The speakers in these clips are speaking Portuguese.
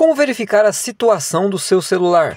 Como verificar a situação do seu celular?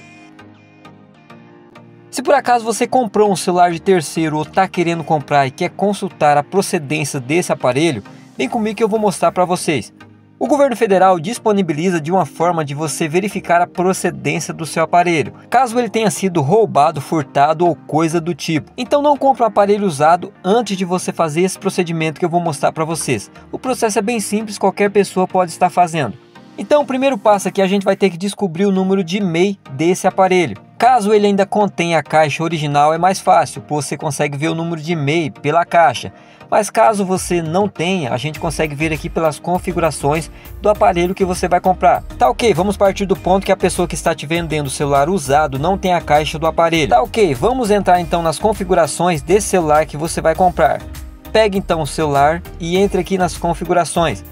Se por acaso você comprou um celular de terceiro ou está querendo comprar e quer consultar a procedência desse aparelho, vem comigo que eu vou mostrar para vocês. O governo federal disponibiliza de uma forma de você verificar a procedência do seu aparelho, caso ele tenha sido roubado, furtado ou coisa do tipo. Então não compre um aparelho usado antes de você fazer esse procedimento que eu vou mostrar para vocês. O processo é bem simples, qualquer pessoa pode estar fazendo. Então o primeiro passo aqui, a gente vai ter que descobrir o número de MEI desse aparelho. Caso ele ainda contenha a caixa original, é mais fácil, pois você consegue ver o número de MEI pela caixa. Mas caso você não tenha, a gente consegue ver aqui pelas configurações do aparelho que você vai comprar. Tá ok, vamos partir do ponto que a pessoa que está te vendendo o celular usado não tem a caixa do aparelho. Tá ok, vamos entrar então nas configurações desse celular que você vai comprar. Pegue então o celular e entre aqui nas configurações.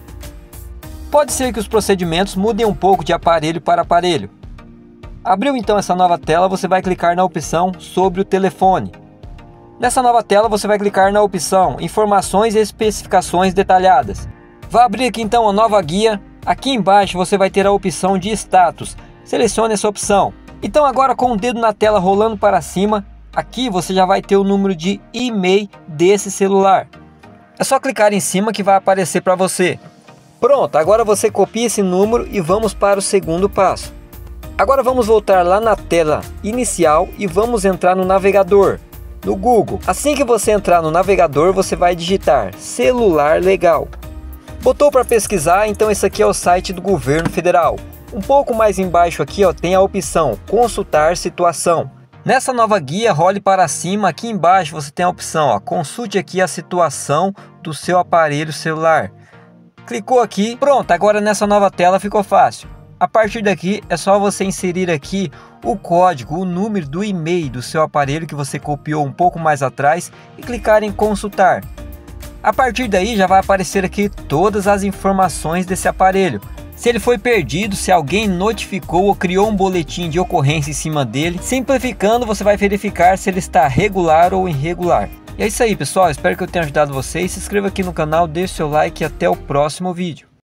Pode ser que os procedimentos mudem um pouco de aparelho para aparelho. Abriu então essa nova tela, você vai clicar na opção sobre o telefone. Nessa nova tela você vai clicar na opção Informações e Especificações Detalhadas. Vai abrir aqui então a nova guia. Aqui embaixo você vai ter a opção de status. Selecione essa opção. Então agora com o dedo na tela rolando para cima, aqui você já vai ter o número de e-mail desse celular. É só clicar em cima que vai aparecer para você. Pronto, agora você copia esse número e vamos para o segundo passo. Agora vamos voltar lá na tela inicial e vamos entrar no navegador. No Google. Assim que você entrar no navegador, você vai digitar celular legal. Botou para pesquisar, então esse aqui é o site do governo federal. Um pouco mais embaixo aqui tem a opção consultar situação. Nessa nova guia, role para cima, aqui embaixo você tem a opção consulte aqui a situação do seu aparelho celular. Clicou aqui, pronto, agora nessa nova tela ficou fácil. A partir daqui é só você inserir aqui o código, o número do e-mail do seu aparelho que você copiou um pouco mais atrás e clicar em consultar. A partir daí já vai aparecer aqui todas as informações desse aparelho. Se ele foi perdido, se alguém notificou ou criou um boletim de ocorrência em cima dele. Simplificando, você vai verificar se ele está regular ou irregular. E é isso aí pessoal, espero que eu tenha ajudado vocês. Se inscreva aqui no canal, deixe seu like e até o próximo vídeo.